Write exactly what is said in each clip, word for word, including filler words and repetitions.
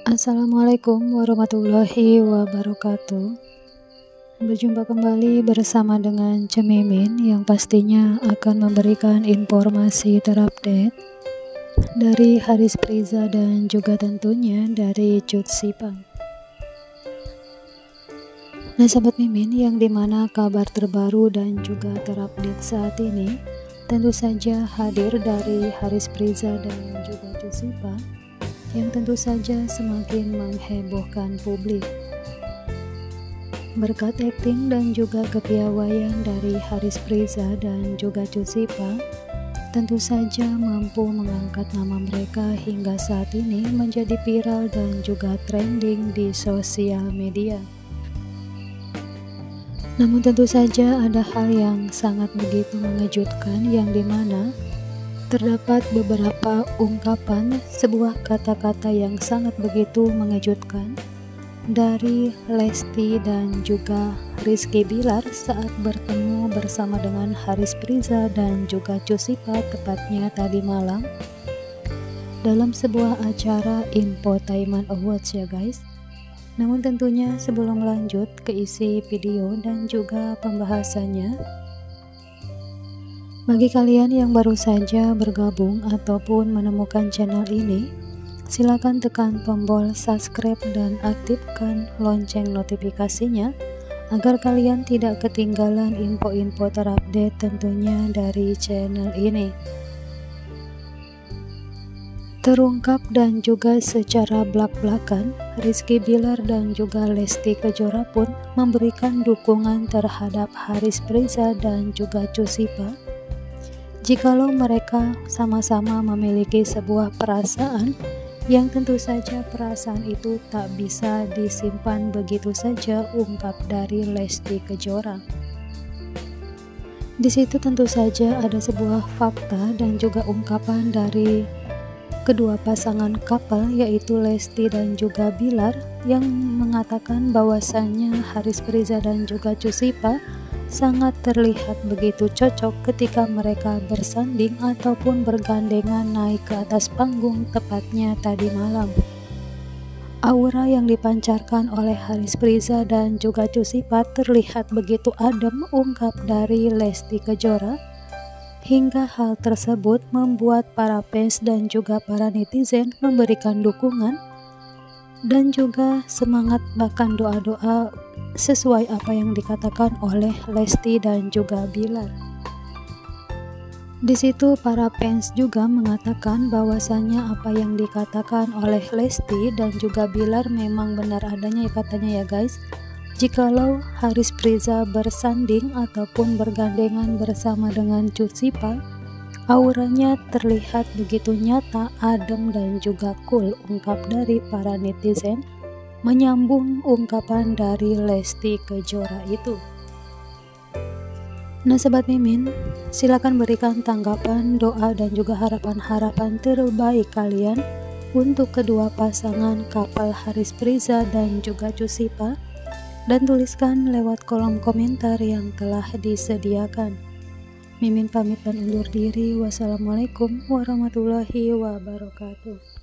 Assalamualaikum warahmatullahi wabarakatuh. Berjumpa kembali bersama dengan Cemimin yang pastinya akan memberikan informasi terupdate dari Haris Priza dan juga tentunya dari Cut Sipang. Nah sahabat Mimin, yang dimana kabar terbaru dan juga terupdate saat ini tentu saja hadir dari Haris Priza dan juga Cut Sipang yang tentu saja semakin menghebohkan publik. Berkat akting dan juga kepiawaian dari Haris Priza dan juga Cut Sipang, tentu saja mampu mengangkat nama mereka hingga saat ini menjadi viral dan juga trending di sosial media. Namun tentu saja ada hal yang sangat begitu mengejutkan, yang dimana terdapat beberapa ungkapan sebuah kata-kata yang sangat begitu mengejutkan dari Lesti dan juga Rizky Bilar saat bertemu bersama dengan Haris Priza dan juga Cut Sipang tepatnya tadi malam dalam sebuah acara Infotainment Awards ya guys. Namun tentunya sebelum lanjut ke isi video dan juga pembahasannya, bagi kalian yang baru saja bergabung ataupun menemukan channel ini, silakan tekan tombol subscribe dan aktifkan lonceng notifikasinya agar kalian tidak ketinggalan info-info terupdate tentunya dari channel ini. Terungkap dan juga secara belak-belakan, Rizky Bilar dan juga Lesti Kejora pun memberikan dukungan terhadap Haris Priza dan juga Cut Sipang jikalau mereka sama-sama memiliki sebuah perasaan yang tentu saja perasaan itu tak bisa disimpan begitu saja, ungkap dari Lesti Kejora. Di situ tentu saja ada sebuah fakta dan juga ungkapan dari kedua pasangan couple yaitu Lesti dan juga Bilar yang mengatakan bahwasannya Haris Priza dan juga Cut Sipang sangat terlihat begitu cocok ketika mereka bersanding ataupun bergandengan naik ke atas panggung tepatnya tadi malam. Aura yang dipancarkan oleh Haris Priza dan juga Cut Sipang terlihat begitu adem, ungkap dari Lesti Kejora, hingga hal tersebut membuat para fans dan juga para netizen memberikan dukungan dan juga semangat, bahkan doa-doa sesuai apa yang dikatakan oleh Lesti dan juga Bilar. Di situ para fans juga mengatakan bahwasannya apa yang dikatakan oleh Lesti dan juga Bilar memang benar adanya ya katanya ya guys. Jikalau Haris Priza bersanding ataupun bergandengan bersama dengan Cut Sipang, auranya terlihat begitu nyata, adem dan juga cool, ungkap dari para netizen menyambung ungkapan dari Lesti Kejora itu. Nah sahabat Mimin, silakan berikan tanggapan, doa dan juga harapan-harapan terbaik kalian untuk kedua pasangan couple Haris Priza dan juga Cut Sipang, dan tuliskan lewat kolom komentar yang telah disediakan. Mimin pamit dan undur diri. Wassalamualaikum warahmatullahi wabarakatuh.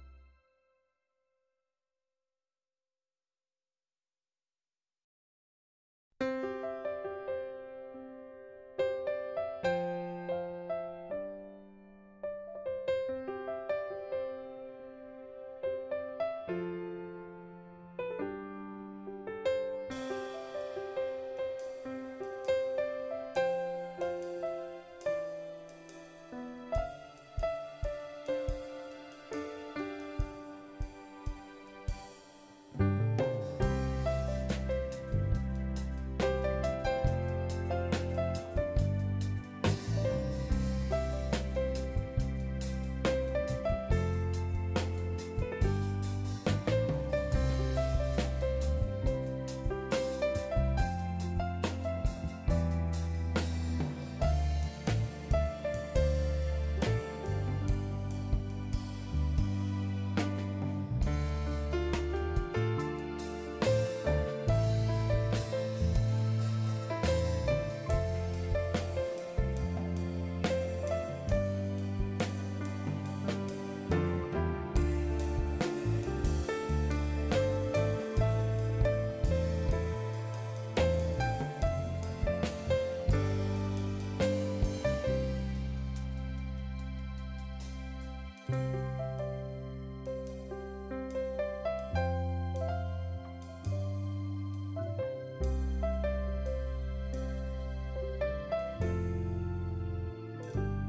kasih.